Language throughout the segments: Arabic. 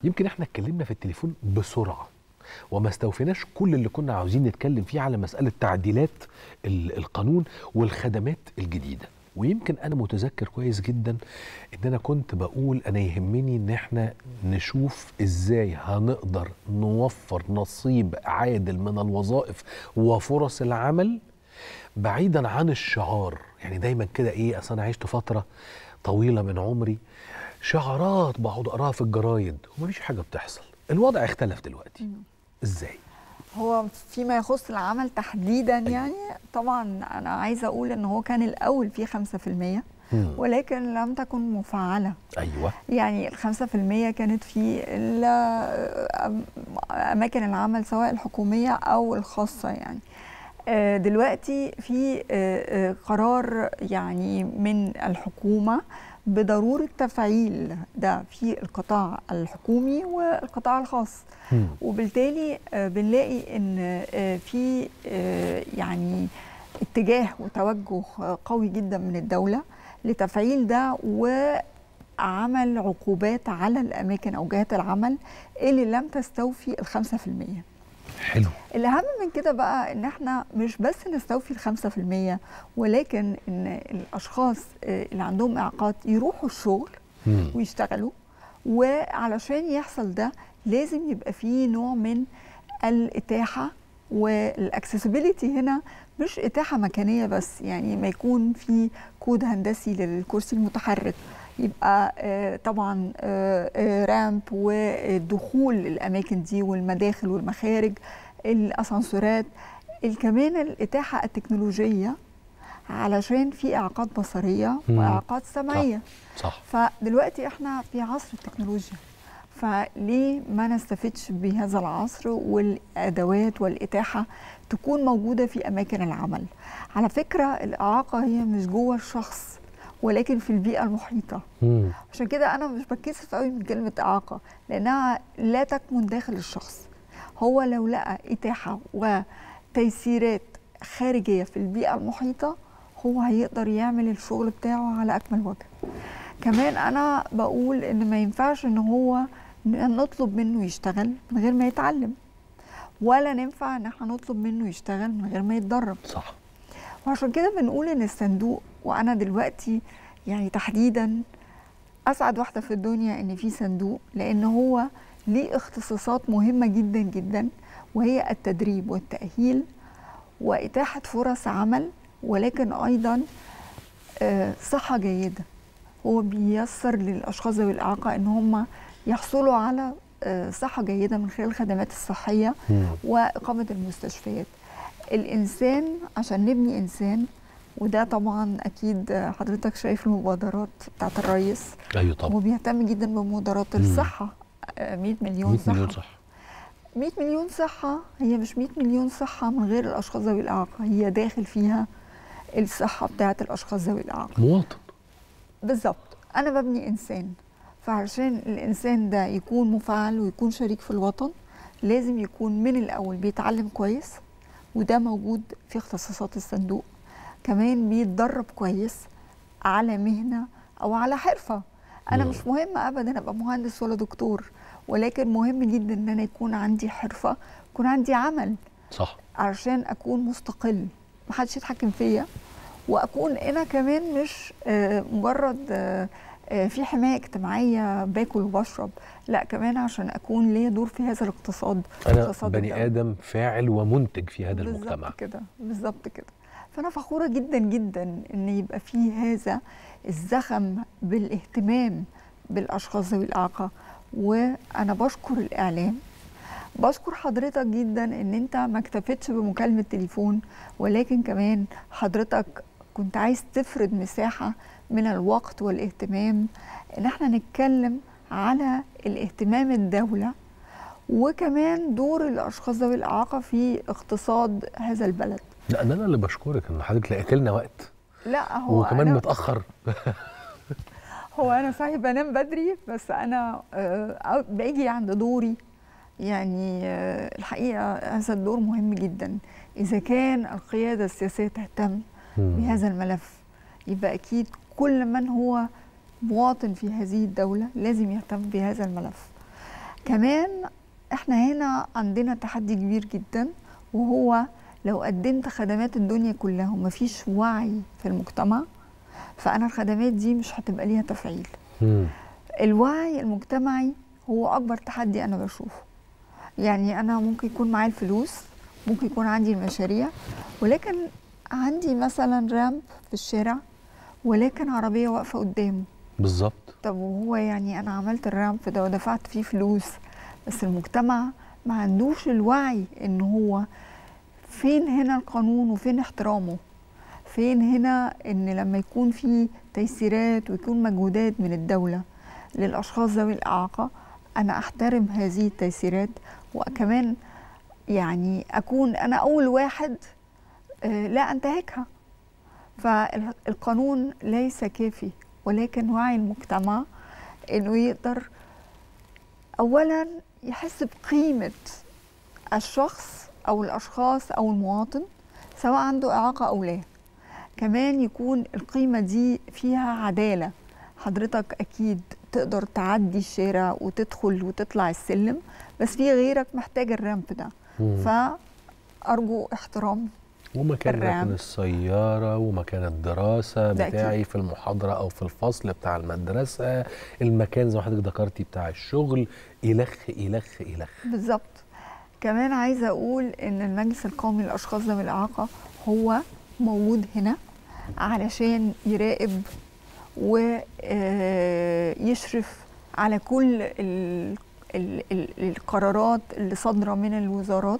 يمكن احنا اتكلمنا في التليفون بسرعة وما استوفيناش كل اللي كنا عاوزين نتكلم فيه على مسألة تعديلات القانون والخدمات الجديدة. ويمكن أنا متذكر كويس جدا إن أنا كنت بقول أنا يهمني إن احنا نشوف إزاي هنقدر نوفر نصيب عادل من الوظائف وفرص العمل بعيدا عن الشعار. يعني دايما كده إيه، أصل أنا عشت فترة طويلة من عمري شعارات بقعد أقراها في الجرايد ومفيش حاجة بتحصل. الوضع اختلف دلوقتي. إزاي؟ هو فيما يخص العمل تحديدا يعني طبعا أنا عايزة أقول إن هو كان الأول فيه 5% ولكن لم تكن مفعلة. أيوة. يعني ال5% كانت في أماكن العمل سواء الحكومية أو الخاصة. يعني دلوقتي في قرار يعني من الحكومة بضرورة تفعيل ده في القطاع الحكومي والقطاع الخاص. وبالتالي بنلاقي ان في يعني اتجاه وتوجه قوي جدا من الدولة لتفعيل ده وعمل عقوبات على الأماكن أو جهات العمل اللي لم تستوفي ال5%. حلو. الأهم من كده بقى إن احنا مش بس نستوفي ال5% ولكن إن الأشخاص اللي عندهم إعاقات يروحوا الشغل ويشتغلوا. وعلشان يحصل ده لازم يبقى فيه نوع من الإتاحة والاكسسبيليتي. هنا مش إتاحة مكانية بس، يعني ما يكون في كود هندسي للكرسي المتحرك، يبقى طبعا رامب والدخول الأماكن دي والمداخل والمخارج، الأسانسورات، كمان الإتاحة التكنولوجية علشان في إعاقات بصرية وإعاقات سمعية. صح. فدلوقتي احنا في عصر التكنولوجيا، فليه ما نستفدش بهذا العصر والأدوات والإتاحة تكون موجودة في أماكن العمل. على فكرة الإعاقة هي مش جوه الشخص ولكن في البيئة المحيطة. عشان كده أنا مش بتكسف قوي من كلمة إعاقة لأنها لا تكمن داخل الشخص. هو لو لقى إتاحة وتيسيرات خارجية في البيئة المحيطة هو هيقدر يعمل الشغل بتاعه على أكمل وجه. كمان أنا بقول إن ما ينفعش إن هو نطلب منه يشتغل من غير ما يتعلم، ولا ننفع إن احنا نطلب منه يشتغل من غير ما يتدرب. صح. وعشان كده بنقول إن الصندوق، وأنا دلوقتي يعني تحديدا أسعد واحدة في الدنيا إن في صندوق، لأن هو ليه اختصاصات مهمة جدا جدا، وهي التدريب والتأهيل وإتاحة فرص عمل، ولكن أيضا صحة جيدة. هو بييسر للأشخاص ذوي الإعاقة إن هم يحصلوا على صحة جيدة من خلال الخدمات الصحية وإقامة المستشفيات. الإنسان عشان نبني إنسان، وده طبعا أكيد حضرتك شايف المبادرات بتاعت الرئيس. أيوة طبعا. وبيهتم جدا بمبادرات الصحة. 100 مليون صحة. 100 مليون صحة. 100 مليون صحة هي مش 100 مليون صحة من غير الأشخاص ذوي الإعاقة، هي داخل فيها الصحة بتاعت الأشخاص ذوي الإعاقة. مواطن. بالظبط. أنا ببني إنسان، فعشان الإنسان ده يكون مفعل ويكون شريك في الوطن لازم يكون من الأول بيتعلم كويس، وده موجود في اختصاصات الصندوق. كمان بيتدرب كويس على مهنة أو على حرفة. أنا مش مهم أبدا أبقى مهندس ولا دكتور، ولكن مهم جدا إن أنا يكون عندي حرفة، يكون عندي عمل. صح. عشان أكون مستقل، محدش يتحكم فيا، وأكون أنا كمان مش مجرد في حماية اجتماعية باكل وبشرب، لا كمان عشان أكون ليا دور في هذا الاقتصاد. أنا بني آدم فاعل ومنتج في هذا المجتمع. بالظبط كده، بالظبط كده. فأنا فخورة جدا جدا إن يبقى فيه هذا الزخم بالاهتمام بالأشخاص ذوي الإعاقة. وأنا بشكر الإعلام، بشكر حضرتك جدا إن أنت ما اكتفيتش بمكالمة تليفون، ولكن كمان حضرتك كنت عايز تفرد مساحة من الوقت والاهتمام إن احنا نتكلم على الاهتمام الدولة وكمان دور الأشخاص ذوي الإعاقة في اقتصاد هذا البلد. لا أنا اللي بشكرك إن حضرتك لقيت لنا وقت. لا هو وكمان أنا متأخر. هو أنا صحيح بنام بدري، بس أنا باجي عند دوري. يعني الحقيقة هذا الدور مهم جدا. إذا كان القيادة السياسية تهتم بهذا الملف، يبقى أكيد كل من هو مواطن في هذه الدولة لازم يهتم بهذا الملف. كمان احنا هنا عندنا تحدي كبير جدا، وهو لو قدمت خدمات الدنيا كلها ومفيش وعي في المجتمع، فأنا الخدمات دي مش هتبقى ليها تفعيل. الوعي المجتمعي هو أكبر تحدي أنا بشوفه. يعني أنا ممكن يكون معايا الفلوس، ممكن يكون عندي المشاريع، ولكن عندي مثلا رامب في الشارع ولكن عربية واقفة قدامه. بالظبط. طب وهو يعني أنا عملت الرامب ده ودفعت فيه فلوس، بس المجتمع ما عندوش الوعي إن هو فين هنا القانون وفين احترامه، فين هنا إن لما يكون في تيسيرات ويكون مجهودات من الدولة للأشخاص ذوي الإعاقة، أنا أحترم هذه التيسيرات، وكمان يعني أكون أنا أول واحد لا أنتهكها. فالقانون ليس كافي، ولكن وعي المجتمع إنه يقدر أولا يحس بقيمة الشخص أو الأشخاص أو المواطن سواء عنده إعاقة أو لا. كمان يكون القيمة دي فيها عدالة. حضرتك أكيد تقدر تعدي الشارع وتدخل وتطلع السلم، بس في غيرك محتاج الرامب ده. فأرجو احترام ومكان ركن السيارة ومكان الدراسة بتاعي في المحاضرة أو في الفصل بتاع المدرسة، المكان زي ما حضرتك ذكرتي بتاع الشغل، إلخ إلخ إلخ. بالظبط. كمان عايزة أقول إن المجلس القومي للأشخاص ذوي الإعاقة هو موجود هنا علشان يراقب ويشرف على كل القرارات اللي صادرة من الوزارات،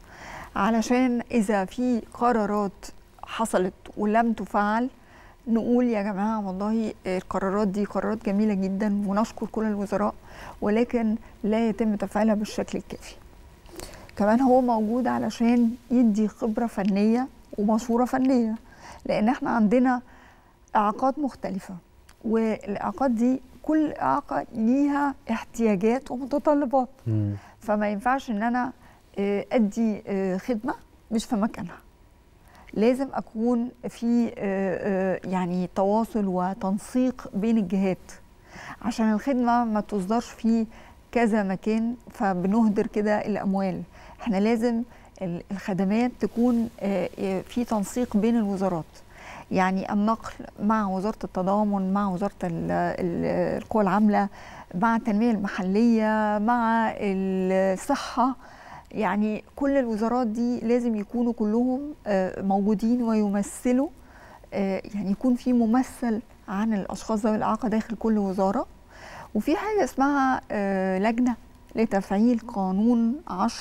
علشان إذا في قرارات حصلت ولم تفعل نقول يا جماعة والله القرارات دي قرارات جميلة جدا ونشكر كل الوزراء، ولكن لا يتم تفعيلها بالشكل الكافي. كمان هو موجود علشان يدي خبرة فنية ومشورة فنية، لأن احنا عندنا إعاقات مختلفة، والإعاقات دي كل إعاقة ليها احتياجات ومتطلبات. فما ينفعش إن أنا أدي خدمة مش في مكانها. لازم أكون في يعني تواصل وتنسيق بين الجهات عشان الخدمة ما تصدرش في كذا مكان فبنهدر كده الأموال. احنا لازم الخدمات تكون في تنسيق بين الوزارات، يعني النقل مع وزارة التضامن، مع وزارة القوى العاملة، مع التنمية المحلية، مع الصحة. يعني كل الوزارات دي لازم يكونوا كلهم موجودين ويمثلوا، يعني يكون في ممثل عن الأشخاص ذوي الإعاقة داخل كل وزارة. وفي حاجة اسمها لجنة لتفعيل قانون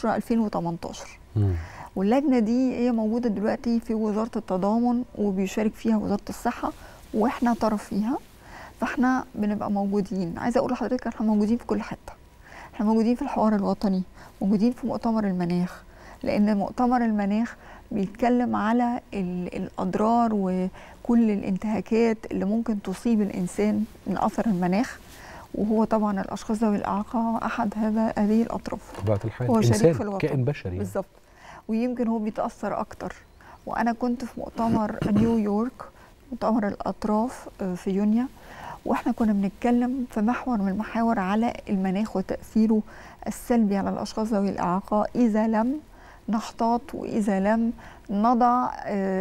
10/2018. واللجنة دي هي موجودة دلوقتي في وزارة التضامن وبيشارك فيها وزارة الصحة واحنا طرف فيها، فاحنا بنبقى موجودين. عايزة اقول لحضرتك احنا موجودين في كل حتة. احنا موجودين في الحوار الوطني، موجودين في مؤتمر المناخ، لان مؤتمر المناخ بيتكلم على الأضرار وكل الانتهاكات اللي ممكن تصيب الإنسان من أثر المناخ، وهو طبعا الأشخاص ذوي الإعاقة أحد هذه الأطراف. طبيعة الحال هو شريك في إنسان، كائن بشري بالظبط، ويمكن هو بيتأثر أكتر. وأنا كنت في مؤتمر نيويورك، مؤتمر الأطراف في يونيو، وإحنا كنا بنتكلم في محور من المحاور على المناخ وتأثيره السلبي على الأشخاص ذوي الإعاقة إذا لم نحتاط وإذا لم نضع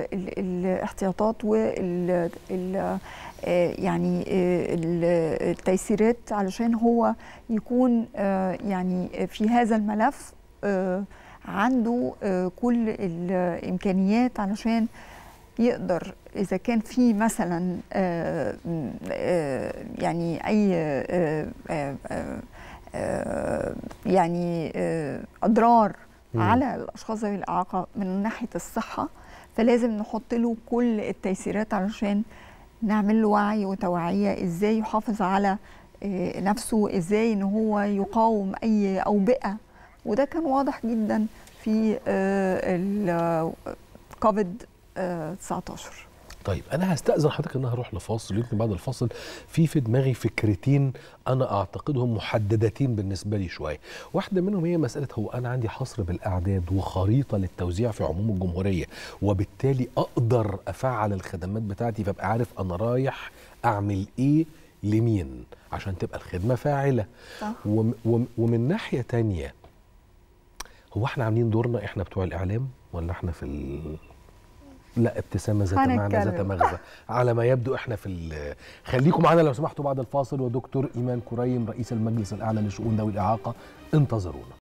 الاحتياطات وال يعني التيسيرات علشان هو يكون يعني في هذا الملف عنده كل الإمكانيات علشان يقدر إذا كان في مثلا يعني أي يعني أضرار على الأشخاص ذوي الإعاقة من ناحية الصحة، فلازم نحط له كل التيسيرات علشان نعمل له وعي وتوعية ازاي يحافظ على نفسه، ازاي ان هو يقاوم اي أوبئة. وده كان واضح جدا في الكوفيد 19. طيب انا هستأذن حضرتك ان انا هروح لفاصل، يمكن بعد الفاصل في دماغي فكرتين انا اعتقدهم محددتين بالنسبه لي شويه. واحده منهم هي مساله هو انا عندي حصر بالاعداد وخريطه للتوزيع في عموم الجمهوريه، وبالتالي اقدر افعل الخدمات بتاعتي، فابقى عارف انا رايح اعمل ايه لمين عشان تبقى الخدمه فاعله. صح. ومن ناحيه تانية، هو احنا عاملين دورنا احنا بتوع الاعلام ولا احنا في لا، ابتسامه ذات معنى ذات مغزى على ما يبدو احنا في خليكم معانا لو سمحتوا بعد الفاصل، ودكتور ايمان كريم رئيس المجلس الاعلى لشؤون ذوي الاعاقه انتظرونا.